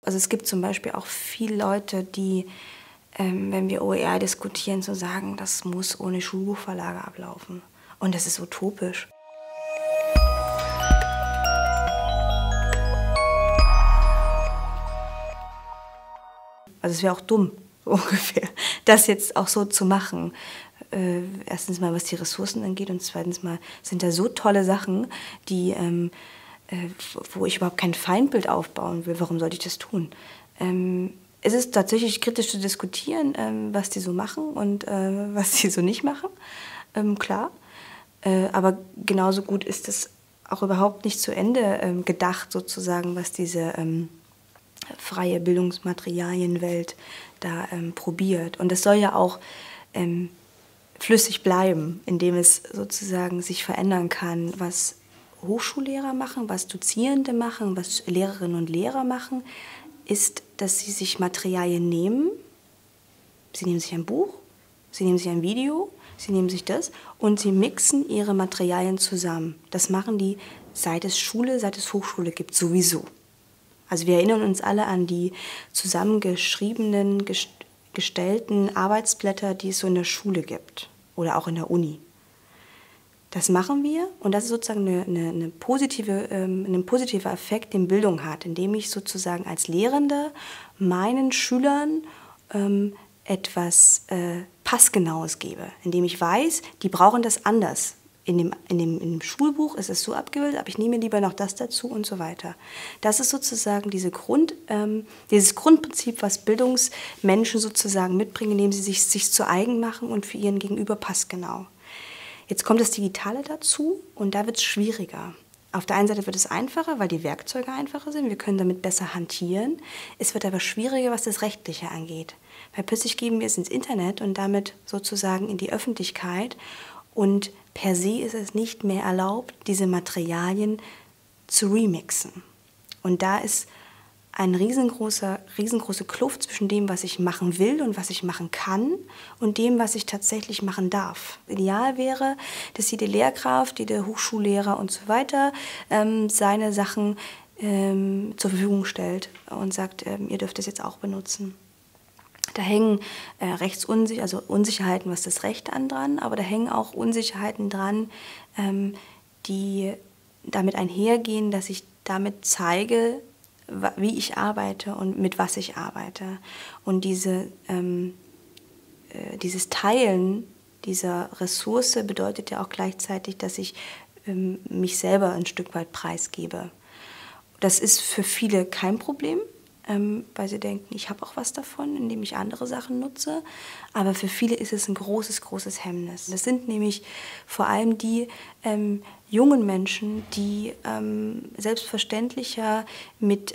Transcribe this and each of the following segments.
Also es gibt zum Beispiel auch viele Leute, die, wenn wir OER diskutieren, so sagen, das muss ohne Schulbuchverlage ablaufen. Und das ist utopisch. Also es wäre auch dumm, so ungefähr, das jetzt auch so zu machen. Erstens mal, was die Ressourcen angeht, und zweitens mal sind da so tolle Sachen, die, wo ich überhaupt kein Feindbild aufbauen will. Warum sollte ich das tun? Es ist tatsächlich kritisch zu diskutieren, was die so machen und was die so nicht machen, klar. Aber genauso gut ist es auch überhaupt nicht zu Ende gedacht, sozusagen, was diese freie Bildungsmaterialienwelt da probiert. Und das soll ja auch flüssig bleiben, indem es sozusagen sich verändern kann, was Hochschullehrer machen, was Dozierende machen, was Lehrerinnen und Lehrer machen, ist, dass sie sich Materialien nehmen. Sie nehmen sich ein Buch, sie nehmen sich ein Video, sie nehmen sich das und sie mixen ihre Materialien zusammen. Das machen die, seit es Hochschule gibt, sowieso. Also wir erinnern uns alle an die zusammengeschriebenen, gestellten Arbeitsblätter, die es so in der Schule gibt oder auch in der Uni. Das machen wir und das ist sozusagen ein positiver Effekt, den Bildung hat, indem ich sozusagen als Lehrende meinen Schülern etwas Passgenaues gebe, indem ich weiß, die brauchen das anders. In dem Schulbuch ist es so abgebildet, aber ich nehme lieber noch das dazu und so weiter. Das ist sozusagen dieses Grundprinzip, was Bildungsmenschen sozusagen mitbringen, indem sie sich zu eigen machen und für ihren Gegenüber passgenau. Jetzt kommt das Digitale dazu und da wird es schwieriger. Auf der einen Seite wird es einfacher, weil die Werkzeuge einfacher sind, wir können damit besser hantieren. Es wird aber schwieriger, was das Rechtliche angeht. Weil plötzlich geben wir es ins Internet und damit sozusagen in die Öffentlichkeit und per se ist es nicht mehr erlaubt, diese Materialien zu remixen. Und da ist eine riesengroße Kluft zwischen dem, was ich machen will und was ich machen kann und dem, was ich tatsächlich machen darf. Ideal wäre, dass jede Lehrkraft, jeder Hochschullehrer und so weiter seine Sachen zur Verfügung stellt und sagt, ihr dürft es jetzt auch benutzen. Da hängen Unsicherheiten, was das Recht dran, aber da hängen auch Unsicherheiten dran, die damit einhergehen, dass ich damit zeige, wie ich arbeite und mit was ich arbeite. Und dieses Teilen dieser Ressource bedeutet ja auch gleichzeitig, dass ich mich selber ein Stück weit preisgebe. Das ist für viele kein Problem, weil sie denken, ich habe auch was davon, indem ich andere Sachen nutze. Aber für viele ist es ein großes Hemmnis. Das sind nämlich vor allem die jungen Menschen, die selbstverständlicher mit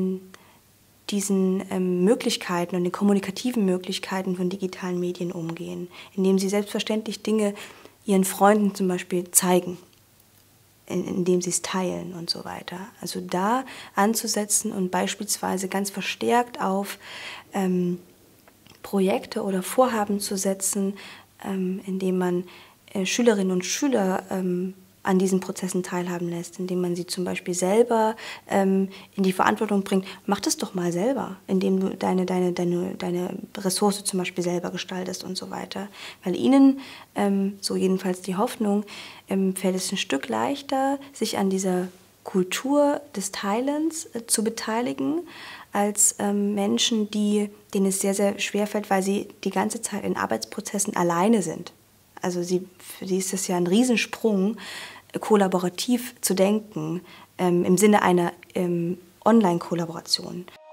diesen Möglichkeiten und den kommunikativen Möglichkeiten von digitalen Medien umgehen, indem sie selbstverständlich Dinge ihren Freunden zum Beispiel zeigen, indem sie es teilen und so weiter. Also da anzusetzen und beispielsweise ganz verstärkt auf Projekte oder Vorhaben zu setzen, indem man Schülerinnen und Schüler an diesen Prozessen teilhaben lässt, indem man sie zum Beispiel selber in die Verantwortung bringt, mach das doch mal selber, indem du deine Ressource zum Beispiel selber gestaltest und so weiter. Weil ihnen, so jedenfalls die Hoffnung, fällt es ein Stück leichter, sich an dieser Kultur des Teilens zu beteiligen, als Menschen, denen es sehr, sehr schwer fällt, weil sie die ganze Zeit in Arbeitsprozessen alleine sind. Also für sie ist es ja ein Riesensprung, kollaborativ zu denken, im Sinne einer Online-Kollaboration.